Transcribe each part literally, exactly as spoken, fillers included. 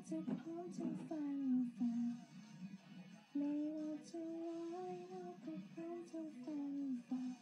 จะพร้อมจะฟังฟังไม่ว่าจะร้ายเราก็พร้อมจะฟังฟัง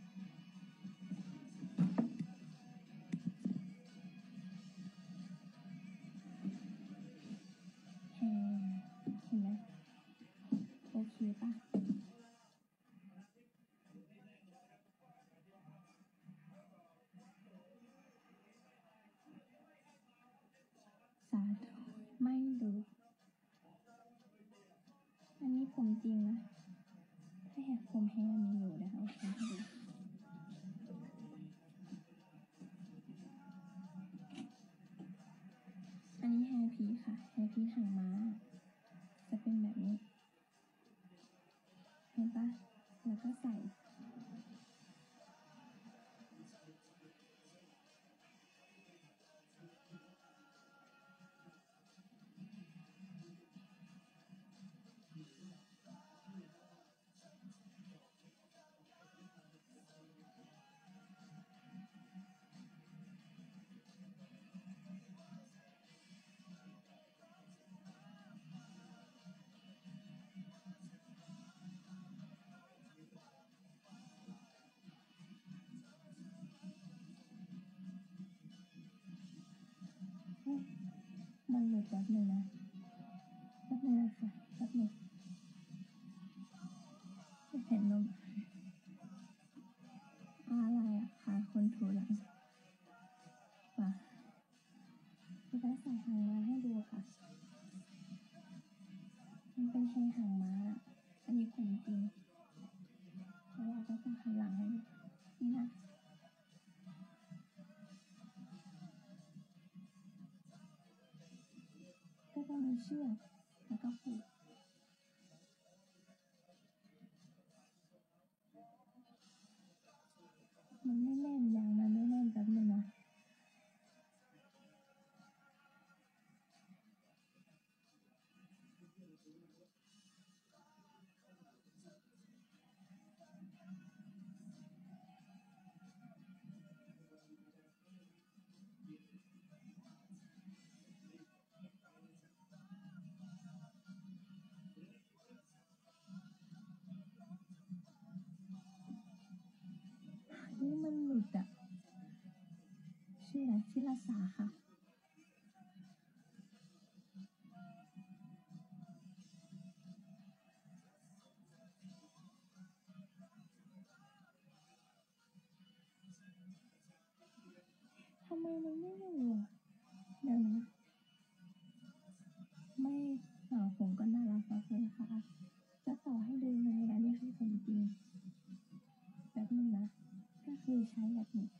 เห็นไหมโอเคปะสาธุไม่รู้อันนี้ผมจริงนะถ้าแหกผมแห้งมีอยู่นะคะโอเคดูอันนี้แฮร์พีค่ะแฮร์พีหางม้าจะเป็นแบบนี้เห็นปะแล้วก็ใส่มันหลุดแป๊บนึงนะแป๊บนึงนะคะแป๊บนึงเห็นนมอะไรอะคะคนถูหลังป่ะจะได้ใส่หางม้าให้ดูค่ะมันเป็นแค่หางม้าอันนี้ผมจริงแล้วเราก็จะหันหลังให้ดูนี่นะก็ต้องมีเชือกแล้วก็ผูกมันไม่แน่นยางมันไม่แน่นแป๊บนึงนะนี่มันหลุดอะชื่ออะไรชื่อลาสาค่ะทำไมมันไม่ได้เลยเดี๋ยวนะไม่หนาผมก็น่ารักมากเลยค่ะจะต่อให้ดูไงอันนี้คือผมจริงแป๊บนึงนะก็คือใช้แบบนี้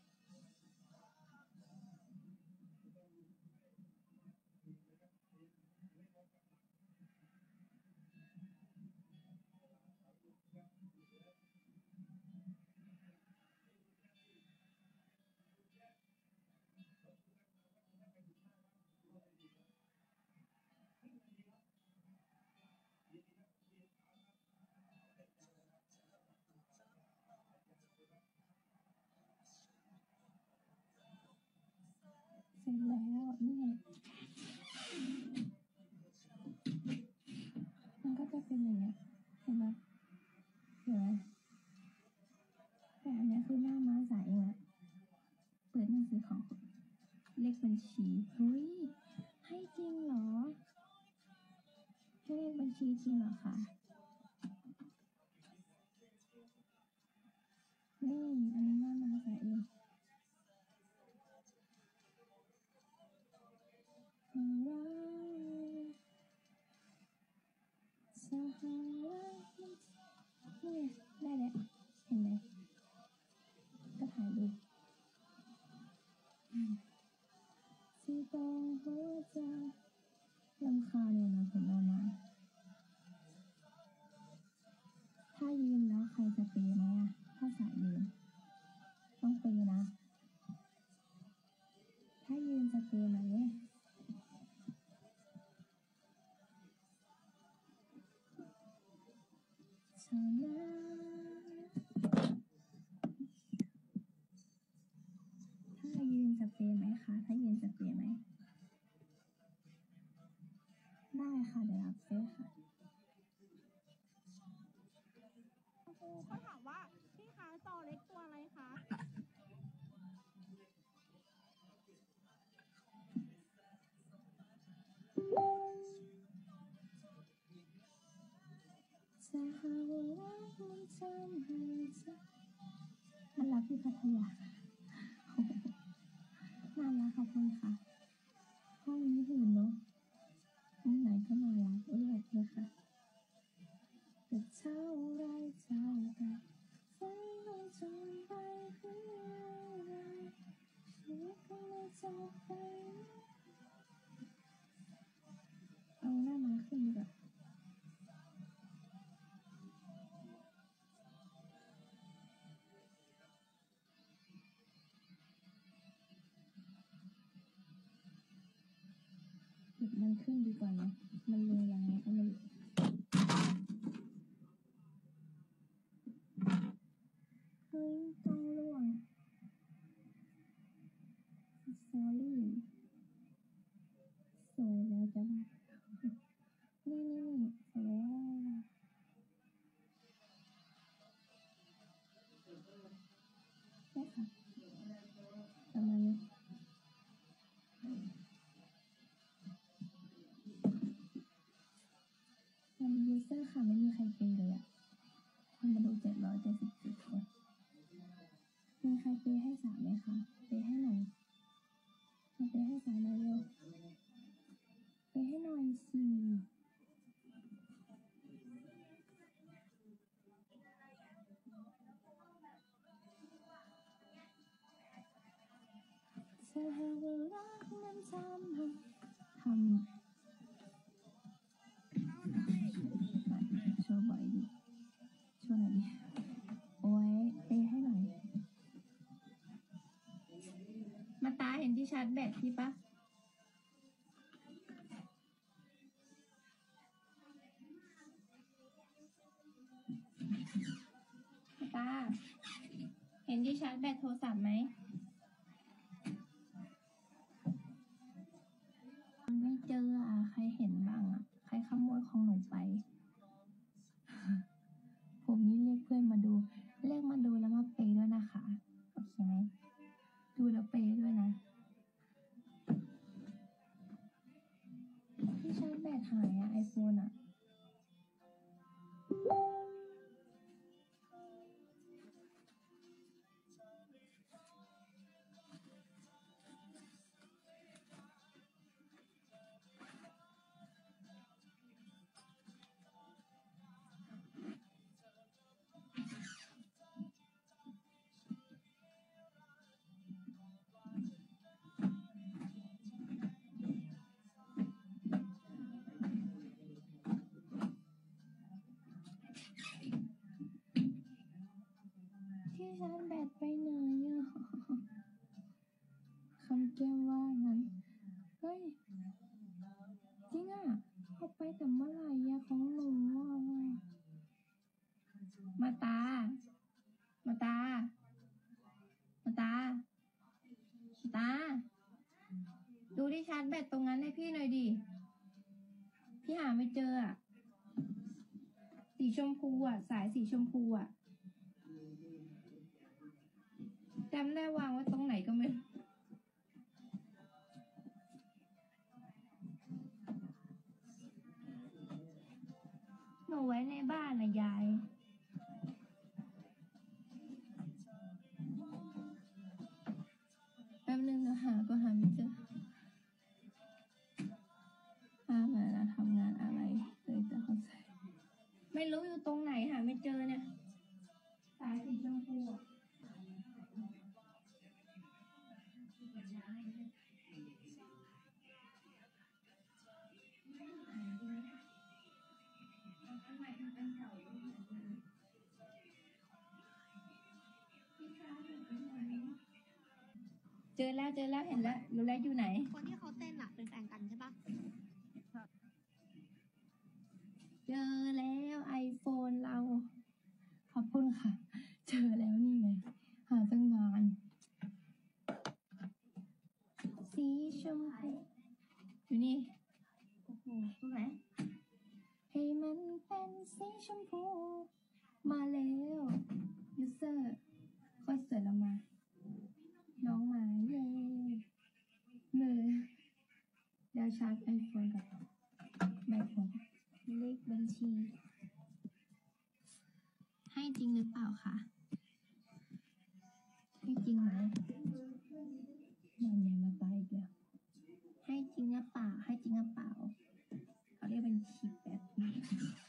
เสร็จแล้วนี่มันก็จะเป็นอย่างเงี้ยเห็นไหมเห็นไหมแต่อันนี้คือหน้าม้าสายเองอะเปิดหนังสือของเลขบัญชีเฮ้ยให้จริงเหรอให้เลขบัญชีจริงเหรอคะนี่อันนี้หน้าม้าสายเองสหรัฐนี่ได้แล้วเห็นไหมก็ถ่ายรูปสีตองหัวใจรำคาญเลยนะผมเอามาถ้ายืนแล้วใครจะเปย์ไหมอะถ้าสายยืนต้องเปย์นะถ้ายืนจะเปย์ไหมชนะถ้ายืนจะเปย์ไหมคะถ้ายืนจะเปย์ไหมได้ค่ะเดี๋ยวรับเฟซค่ะครูเขาถามว่าพี่คะจอเล็กตัวอะไรคะจะหาว่ารักมันทำให้เธอน่ารักที่พัทยาน่ารักขอบคุณค่ะห้องนี้หื่นเนาะห้องไหนก็น่ารักเอ้ยเลยค่ะแต่เท่าไรเท่ากันฝันมันจนไปเรื่อยๆชีวิตก็ไม่จบไปเอาหน้ามาขึ้นดีกว่าหยุดมันขึ้นดีกว่าเนาะมันลงยังไงก็ไม่รู้เฮ้ยต้องล่วง sorry สวยแล้วจ้ะบ้านี่นี่นี่สวยแล้วใช่ค่ะประมาณนี้มันยูเซอร์ค่ะไม่มีใครเป็นเลยอ่ะคนมาดูเจ็ดร้อยเจ็ดสิบเจ็ดคนมีใครเปย์ให้สามไหมคะเปย์ให้หน่อยมาเปย์ให้สามหน่อยเร็วเปย์ให้หน่อยสิเธอหาว่ารักมันทำให้ทำโชว์บ่อยดิโชว์หน่อยดิโอ้ยเปย์ให้หน่อยมาตาเห็นที่ชาร์จแบตพี่ปะมาตาเห็นที่ชาร์จแบตโทรศัพท์ไหมมันไม่เจออ่ะใครเห็นบ้างอ่ะใครขโมยของหนูไป ผมนี่เรียกเพื่อนมาดูเรียกมาดูแล้วมาเปย์ด้วยนะคะโอเคไหมดูแล้วเปย์ด้วยนะที่ชาร์จแบตหายอะไอโฟนอะที่ชาร์จแบตไปไหนอะคำแก้มว่างั้นเฮ้ยจริงอะเอาไปแต่เมื่อไหร่อะของหนูอะมาตา มาตา มาตา มาตา ดูที่ชาร์จแบตตรงนั้นให้พี่หน่อยดิ พี่หาไม่เจออะสีชมพูอะสายสีชมพูอะจำได้วางไว้ตรงไหนก็ไม่รู้หนูไว้ในบ้านนะยายแป๊บนึงนะหาก็หาไม่เจอหามาแล้วทำงานอะไรเลยจะเข้าใจไม่รู้อยู่ตรงไหนหาไม่เจอเนี่ยสายสีชมพูอะเจอแล้วเจอแล้วเห็นแล้วรู้แล้วอยู่ไหนคนที่เขาเต้นอะเป็นแฟนกันใช่ปะเจอแล้วไอโฟนเรา ขอบคุณค่ะ เจอแล้วนี่ไง หาตั้งนาน สีชมพูอยู่นี่ตรงไหนให้มันเป็นสีชมพูมาแล้วยูเซอร์ค่อยสวยแล้วมาน้องมาเย้มือเดี๋ยวชาร์จไอโฟนกับแบตผมเลขบัญชี ให้จริงหรือเปล่าคะให้จริงไหมมันยังมาตายอีกแล้วให้จริงหรือเปล่าให้จริงหรือเปล่าเขาเรียกเป็นคลิปแบบนี้